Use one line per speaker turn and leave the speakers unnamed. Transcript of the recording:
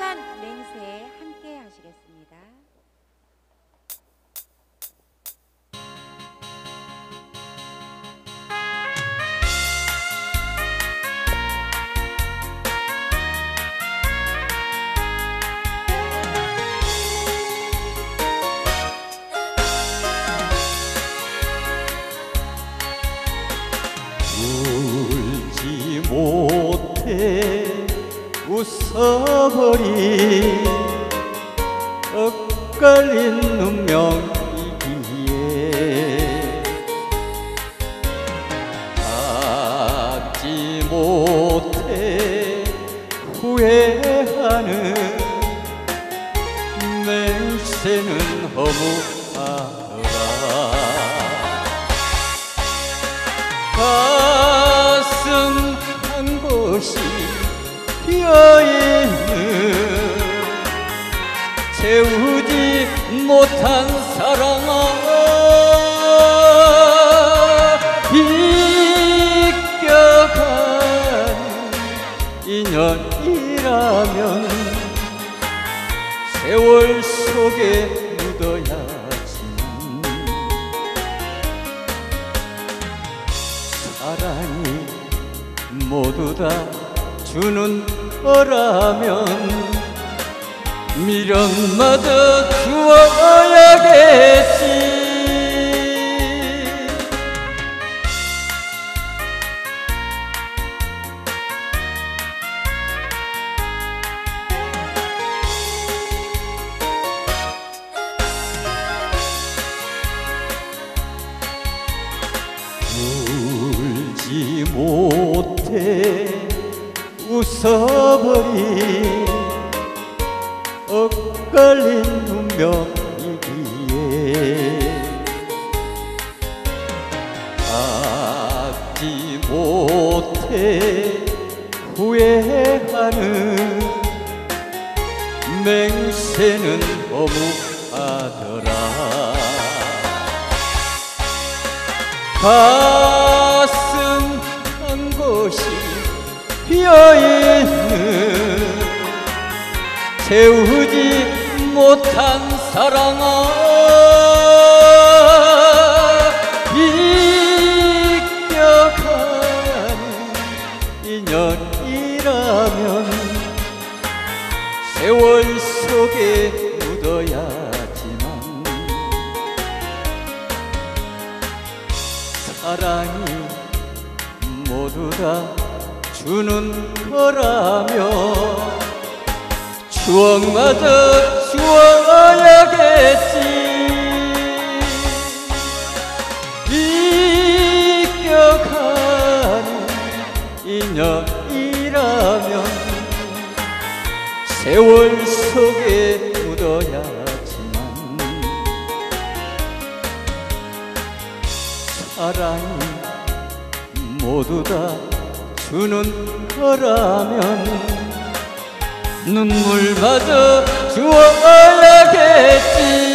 시간 맹세 함께 하시겠습니다.
울지 못해 웃어버린 엇갈린 운명이기에 닿지 못해 후회하는 맹세는 허무하더라. 가슴 한 곳이 비어있는 채우지 못한 사랑아, 비껴가는 인연이라면 세월 속에 묻어야지만 사랑이 모두 다 주는 거라면 미련마저 주어야겠지. 울지 못해 웃어버린 엇갈린 운명이기에 닿지 못해 후회하는 맹세는 허무하더라. 가슴 한 곳이 비어있는 채우지 못한 사랑아, 비껴가는 인연이라면 세월 속에 묻어야지만 사랑이 모두 다 주는 거라며 추억마저 주어야겠지. 비껴가는 인연이라면 세월 속에 묻어야지만 사랑이 모두 다 주는 거라면 눈물마저 주어야겠지.